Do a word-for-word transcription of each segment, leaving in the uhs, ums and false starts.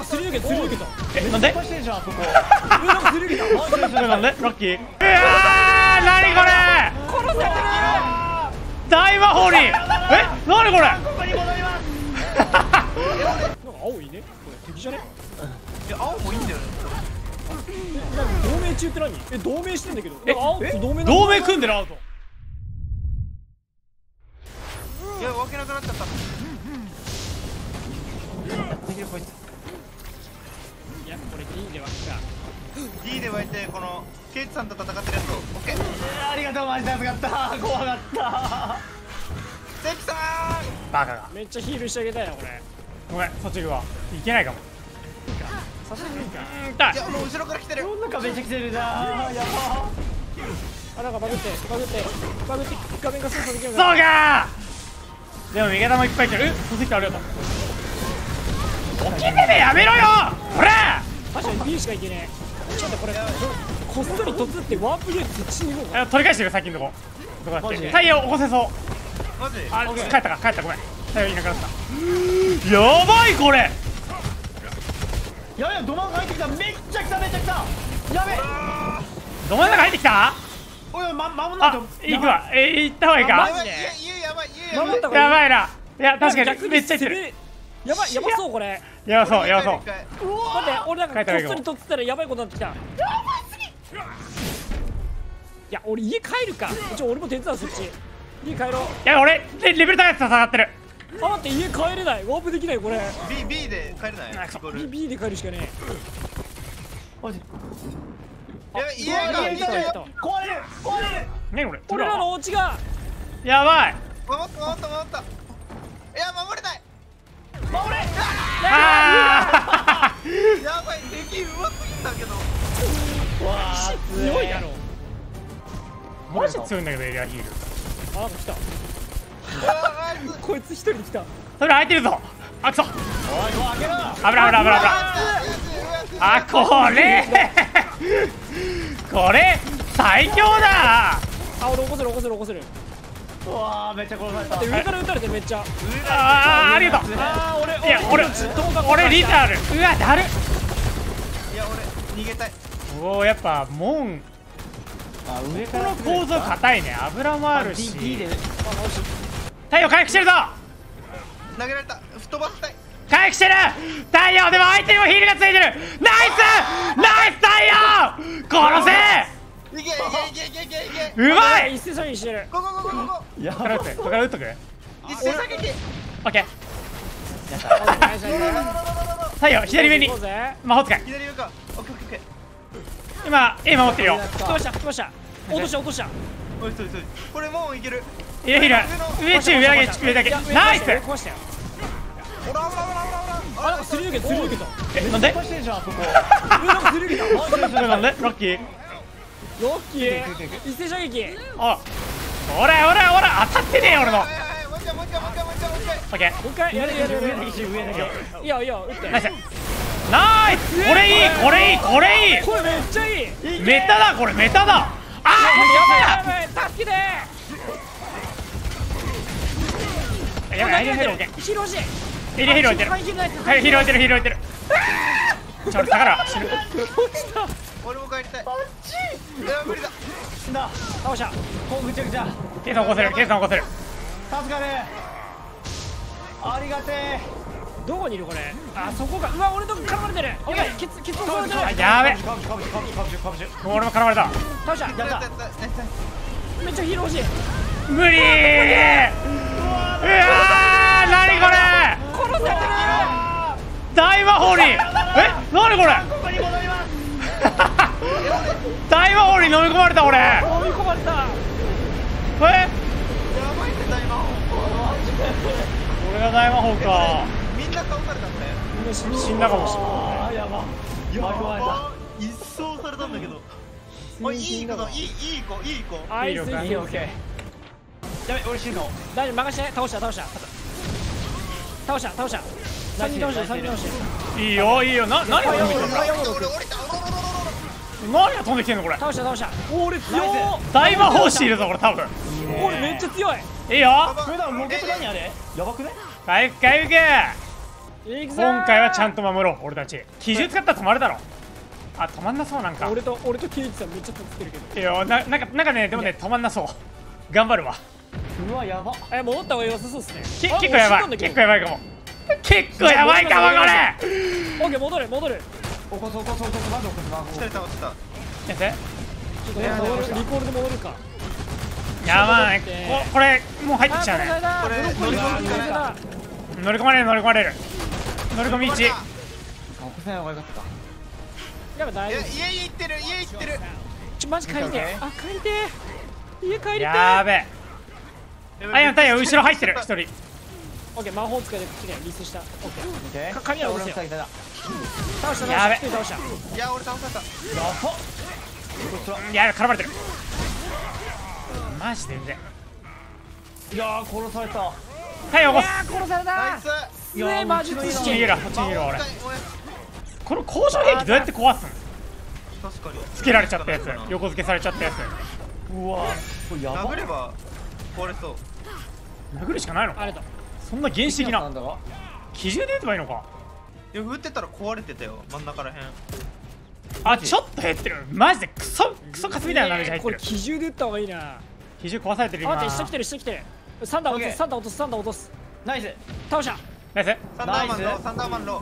すり抜けたすり抜けた。 え、なんで失敗してんじゃんそこ。え、なんかすり抜けた。 なんでラッキー。うわー、なにこれ、 殺されてる。 大魔法に。え、なにこれ。 ここに戻ります。なんか青いね。これ敵じゃね。 いや青もいいんだよね。 なんか同盟中って何？え、同盟してんだけど。 え、 青と同盟同盟組んでるアウト。 いや分けなくなっちゃった。できるこいつ。 いや、これ D で分けた。 D で湧いてこのケイチさんと戦ってるやつを。オッケー。 ありがとう、マジで助かった。怖かった。 関さバカが。 めっちゃヒールしてあげたいなこれ。 ごめん、そっち行くわ。いけないかも。 させていいか。 痛い。 ん。いやもう後ろから来てる。 なんかめっちゃ来てるな。やば。あ、なんかバグってバグってバグって画面が操作できる。 そうかー。でも味方もいっぱい来てる。うっ、そしてありがとう。起きててやめろよほら。 確かに B しかいけねえ。ちょっとこれこっそり突ってワープゲームそっちに行こうか。 あ、取り返してる、先のとこ。どこだっけ。 マジ太陽起こせそう。 マジ。 あ、帰ったか、帰った、ごめん。太陽いなくなった。やばいこれ。 やべえ、ドマンが入ってきた。めっちゃ来ためっちゃ来た。やべえ。 ど真ん中入ってきた。 おい、ま、まもなあ、 く。 行くわ。えー、行った方がいいか。 やばい。ゆうやばい。ゆうやばい。 守ったやばいな。いや、確かにめっちゃ行ってる。 やばい、やばそうこれ。 やばそう、やばそう。 待って、俺なんかこっそり突ってたらやばいことになってきた。やばいすぎ。いや、俺家帰るか。ちょ、俺も手伝う、そっち。家帰ろう。 いや、俺レレベル高いやつ下がってる。 あ、待って、家帰れない。ワープできないこれ。 B B で帰れない。ゴール。 B で帰るしかねえ。マジ。 やばい。家が家が壊れる壊れる。 何これ。 俺らのお家が。 やばい。 守った守った守った。いや守れない。 守れ。 あーやばい。敵うますぎんだけど。 わあ、強いやろ。 マジ強いんだけど、エリアヒール。 あ、なんか来た。 あいつ。 こいつ一人で来た。 それ空いてるぞ。あ、くそ。 おい、開けろ。 危ない危ない危ない危ない。あ、これこれ最強だ。 あ、俺起こせる起こせる起こせる。 うわーめっちゃ殺された。 上から撃たれてるめっちゃ。 あー、ありがとう。 あー、俺いや、俺俺リタール。うわ、だる。 いや俺逃げたい。 おお、やっぱ門あ上こからの構造硬いね。油もあるし。 D で太陽回復してるぞ。 投げられた。吹っ飛ばしたい。 回復してる。太陽でも相手にもヒールがついてる。ナイスナイス太陽。殺せ。 いけいけいけいけいけいけ。 うまい。 一斉射撃してる。 ゴーゴーゴーゴーゴやここから打ってここから打っとく。 ー。一斉射撃。 オッケー。 ナイスナイス。 太陽左上に行こうぜ。 魔法使い。 左上か。オッケーオッケーオッケ今 A 守ってるよ。 吹きました吹きました。落とした落とした。 ー。おいそいそい。これもういける。 いやいや、上中上だけ上だけ。ナイス。 壊したよ。 オラオラオラオラオラ。 あ、なんかすり抜けたすり抜けた。 え、なんで。 失敗してんじゃんそこ。 え、なんかすり抜けた。 なんでラッキー。 ロッキー。一斉射撃。 あ、おらおらおら、当たってねえよ俺の。オはいはいはい。もう一回もう一回もう一回もう一回もう一回。 ッケー。 もう一回やるやるやる。 上だけし上だけ。 いいよいいよ撃って。 ナイスナイス。これいいこれいいこれいい。 これめっちゃいい。 メタだこれメタだ。 やばいあやばい助けて。 ー、やばい。エリアヒールオッケー。 ヒーローし。 エリアヒール置いてる。はい、ヒール置いてるヒール置いてる。ちょ、俺下がるわ。死ぬ。 俺も帰りたい。あっち。いや無理だ。 死んだ。 倒した。 こうぐちゃぐちゃ。 ケイさん起こせる。ケイさん起こせる。 助かる。ありがてえ。 どこにいるこれ。あそこか。うわ俺のとこ絡まれてる。やばいケツケツを絡まれてる。 あ、やべ。 かぶしかぶしかぶしかぶしかぶし。 もう俺も絡まれた。 倒した。 やったやったやったやった。 めっちゃヒーロー欲しい。 無理ー。うわー、なにこれ。 殺されてる。 大魔法に。え、なにこれ。 ここに戻ります。 大魔法に飲み込まれた俺。 飲み込まれた。 え、 やばいって大魔法。 俺が大魔法か。 みんな倒されたんだよ。 みんな死ぬ。 死んだかもしれない。 あやば。 や巻き込まれた。 ば一掃されたんだけど。おいいい子だ。いいいい子いい子。 あいついいよいいオッケー。やべ俺死ぬの。 大丈夫任して。倒した倒した倒した倒した。三人倒した三人倒した。 いいよいいよ。な、何が飛んできてんの。 俺降りた。 何が飛んできてんのこれ。 倒した倒した。お俺強い。 大魔法師いるぞこれ多分。 俺めっちゃ強い。 いいよ。 これだロケット何あれ。やばくね。 回復回復。 行くぞー。 今回はちゃんと守ろう俺たち。基準使ったら止まるだろ。あ、止まんなそう。なんか俺と俺とケイチさんめっちゃ立ってるけど。 いやな、なんかなんかね、でもね止まんなそう。頑張るわ。 うわやば。 え、戻った方が良さそうですね。 けあ結構やばい。 もう死んだんだけど結構やばいかも。結構やばいかもこれ。 オッケー、戻る戻る。 起こそう起こそう起こそうまず起こすまず来た来た来た。 やってちょっと戻る、リコールで戻るか。 やばい。ここれもう入ってきちゃうね。 これ乗り込みかな。 乗り込まれる乗り込まれる。乗り込みいち。 起こせない方がよかった。 いややばい、大丈夫。 家行ってる家行ってる。 ちょマジ帰りてえ。あ、帰りてえ。家帰りてえ。 やーべえ。あ、やったよ、後ろ入ってる一人。 オッケー、魔法使いで来てリスした。オッケー。 オッケー。 か雷落とせよ俺の下いただ。 倒したやべ倒した倒した。 いや俺倒された。 やばっ。 いや、絡まれてる。マジでうぜいやー殺された。 はい、起こす。 あー、殺されナた。 イス。 すげえ魔術こっ師。 ちにいるわ、こっちにいるわ俺。 俺この交渉兵器どうやって壊すの？ 確かに。 つけられちゃったやつ、横付けされちゃったやつ。 うわこれやばっ。 殴れば壊れそう。 殴るしかないのか。 あれだ。 そんな原始的ななんだか。 基準で打てばいいのか。 いや振ってたら壊れてたよ真ん中らへん。 あ、ちょっと減ってる。マジでクソクソカスみたいなダメージ入ってる。 これ機銃で撃った方がいいな。 基準壊されてる今。 あ、待って、下来てる下来てる。サンダー落とす、サンダー落とす、サンダー落とす。 ナイス。 倒した。 ナイス。 サンダーマンロナイスーサンダーマンロー。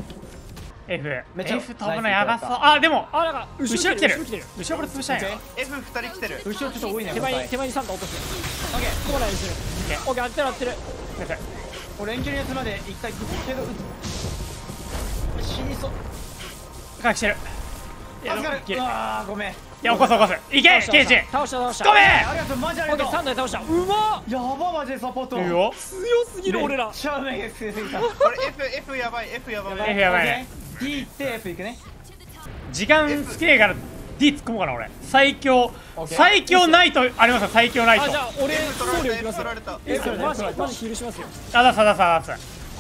F。 めっちゃ F 飛ぶのやばそう。あ、でもあ、なんか後ろ来てる。 後ろ来てる。 後ろから潰したいよ。 F 二人来てる。 後ろちょっと多いね。 手前に手こ前にサンダー落とす。 オッケー。 ここまでにする。オッケー、当てる当てる。 ナイス。 俺遠距離のやつまで行きたいけど死にそう。 回避してる。いや、 助かる。 いける。 うわーごめん。 いや、起こす起こす。いけ、ケイチ。 倒した倒した。 ごめん。 ありがとうマジありオッケー、 がとサンダー倒した。うまっ。 う。やばマジでサポート。 いいよ。 強すぎる俺らめっ。ちゃ目が強すぎた。 これ F F やばい F やばい。 F やばいね。 D って F いくね。 時間つけねえから D 突っ込もうかな俺。最強オッケー最強ナイトありますよ。最強ナイト。 あ、じゃあ俺 F 取られた送料いき F ますよ取ら。れた。 え、それマジ取られたマジヒールしますよ。 あださださださ。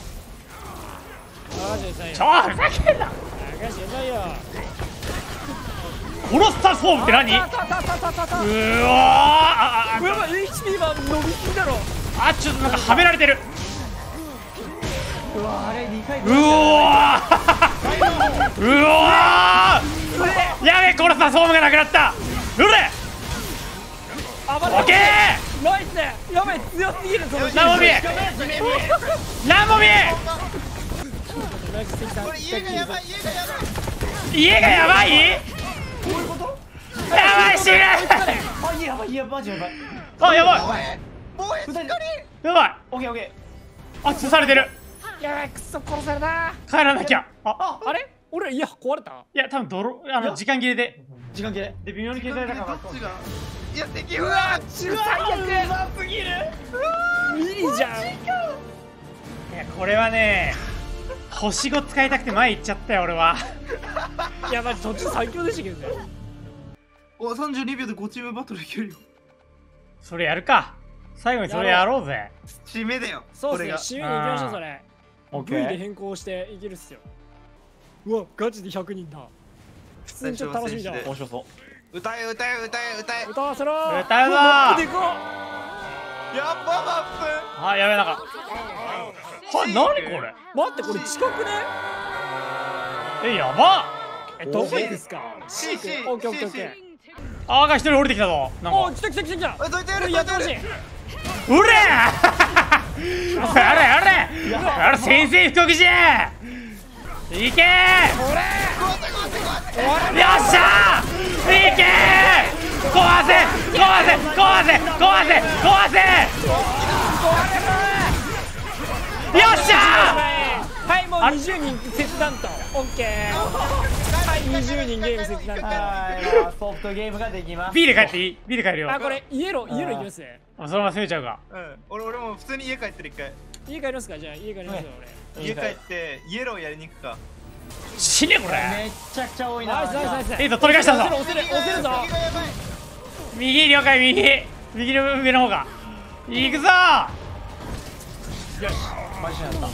マジでさよ。 ちょふざけんな。 マジでさよ。 殺すタスフォームって何？うたたたたたた。 ーわーあやばい、エイチピー が伸びすぎだろ。 ああちょっとなんかはめられてる。 うわあれにかいうわーうわーやべえ殺すタスフォームがなくなった。うれあ、まオッケー。 ナイス。やばい、強すぎるその何も見え何も見え。 ナイス関さん。 これ家がやばい家がやばい。 家がやばい。 こういうことやばい死ぬ。 あいやばいいやマジやばい。 あやばいもうえしっかり。 やばい。 オッケーオッケあ潰されてる。 やばい、くそ殺された。 帰らなきゃ。ああれ、俺家壊れた。 いや多分泥あの時間切れでー時間切れ。 で微妙に消されたから。 どっちが。いや敵うわ、 は。 中最悪。 ますぎる。 ミリじゃん。 いやこれはね星ご使いたくて前行っちゃったよ俺は。 いや、マジ途中最強でしたけどね。 おさんじゅうにびょうでごチームバトルいけるよ。 それやるか。最後にそれやろうぜ。 締めだよ。 そうっすね、 これが。 締めに行きましょうそれ。 オッ V ケーで変更していけるっすよ。うわ、ガチでひゃくにんだ。普通にちょっと楽しみだわ。 面白そう歌え歌え歌え歌え。 歌わせろー。 歌うぞーマップでいこう。 やっぱマッあやべえなんかは何これ。 待って、これ近くね。 えやば。 え、どこ行くっすか。 シーシーオッケーオッケーオッケー。 あーが一人降りてきたぞ。なんお、 か来た来た来た来た。 プ。どいてやるこれやってほしい。 うれあれあれあれ先生不国人いけー。よっしゃーいけー。壊せ壊せ壊せ壊せ壊せよっしゃはい、もうにじゅうにん切断と。オッケー。はい、にじゅうにんゲーム切断と。 はいまあソフトゲームができます。 ー B で帰っていい ?B で帰るよ。 あ、これイエローイエローいきます。 あそのまま攻めちゃうか。 うん。俺俺も普通に家帰ってる一回。 家帰りますか。じゃあ家帰りますよ俺。 家帰ってイエローやりに行くか。 死ねこれ。 めっちゃくちゃ多いな。 ナイスナイスナイス。 えっと取り返したぞ。 押せる押せる押せるぞ。 敵がやばい。 右了解右右の上の方が行くぞー。 マジなんだ。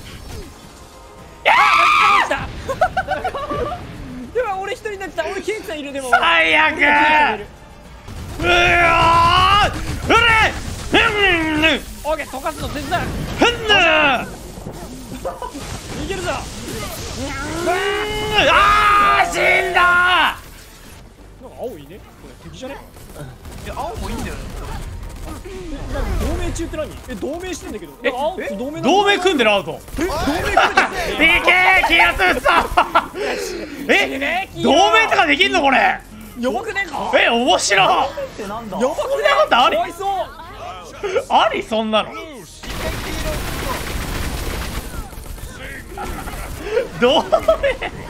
来た。でも俺一人になってた。俺ケンさんいるでも。 最悪うわーうれふんぬオッケー、溶かすの手伝う。 ふんぬいけるぞ。 あー死んだなんか青いね。これ敵じゃね。 いや青もいいんだよね。 え、なんか同盟中って何？え、同盟してんだけど。え、青と同盟。 同盟組んでるアウト。 え、同盟組んでる。 ピーケー 気圧っさえ同盟とかできんのこれ。 やばくねえか。 え面白い。 ってなんだ。 やばくねえ。 そんなことありかわいそう。 ありそんなの。同盟だー。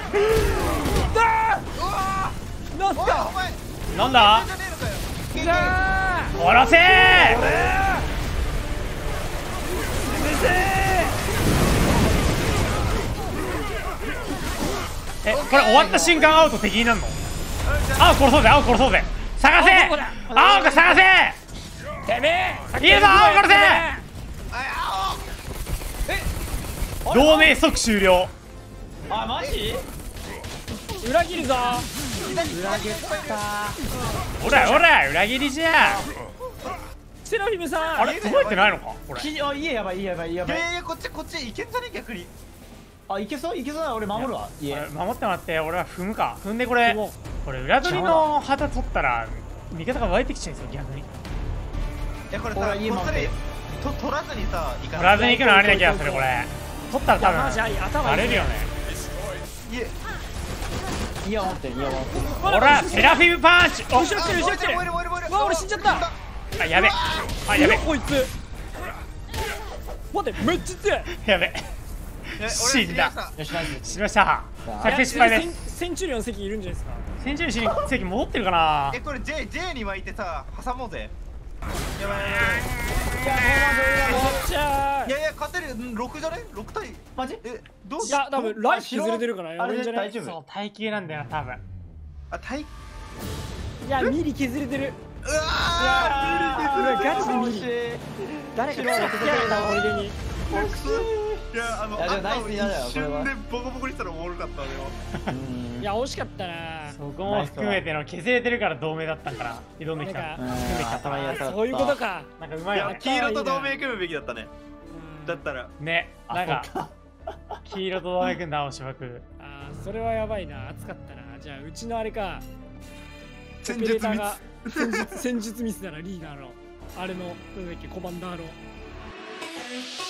なんすおいか。 お前なんだじゃねえのかよ。 じゃあ。 終わらせー。えこれ終わった瞬間アウト敵になるの。青殺そうぜ青殺そうぜ探せ青どこだ青が探せてめえ。 いいぞ青殺せあ同盟即終了。 あマジ？ 裏切るぞ。 裏切ったほらほら裏切りじゃん。 セラフィムさん。 あれ動いてないのかこれ。 きあ家やばい家やばい家やあ。いばい。 やいやこっちこっちいけんじゃね逆に。 あいけそういけそうだ俺守るわ家。 これ守ってもらって俺は踏むか踏んでこれ踏もうこれ裏取りの旗取ったら味方が湧いてきちゃうんですよ逆に。 いやこれさ俺は家こっそり守ってと取らずにさ行か取らずない。 に行くのありな気がするこれ。取ったらいやマジあり多分頭いいバレるよね。 いえ家守ってる家守ってる。 ほらセラフィムパンチ。お後ろ来てる後ろ来てる。 燃える燃える燃える。 うわ俺死んじゃった。 あやべあやべこいつ。待ってめっちゃ強い。 やべいや俺死んだ知りましたよしナイス。 死にました作戦失敗です。 センチュリオン席いるんじゃないですか。 センチュリーに席戻ってるかな。 えこれ J J に巻いてさ挟もうぜ。やばいやばいめっちゃいやいや勝てるんろくじゃねろく対。 マジ？ えどういや多分ライフ削れてるからやばいんじゃない。 大丈夫。 そう耐久なんだよな多分。 あ対。ういやミリ削れてる。 わいやガチでミリ。誰か来たな俺に。 いやあのいやでもナイスあと一だよこれは瞬でボコボコにしたらおもろかったね。 うんいや惜しかったな。 そこも含めての削れてるから同盟だったんから挑んできた。 なんか組んできた頭いいやつだった。 そういうことか。 なんかうまいよいや黄色と同盟組むべきだったね。だったらね。なんか黄色と同盟組んだ青芝く。 あーそれはやばいな。熱かったな。じゃあうちのあれか。 戦術ミスオペレーターが戦術戦術ミスだなリーダーのあれのなんだっけコマンダーの。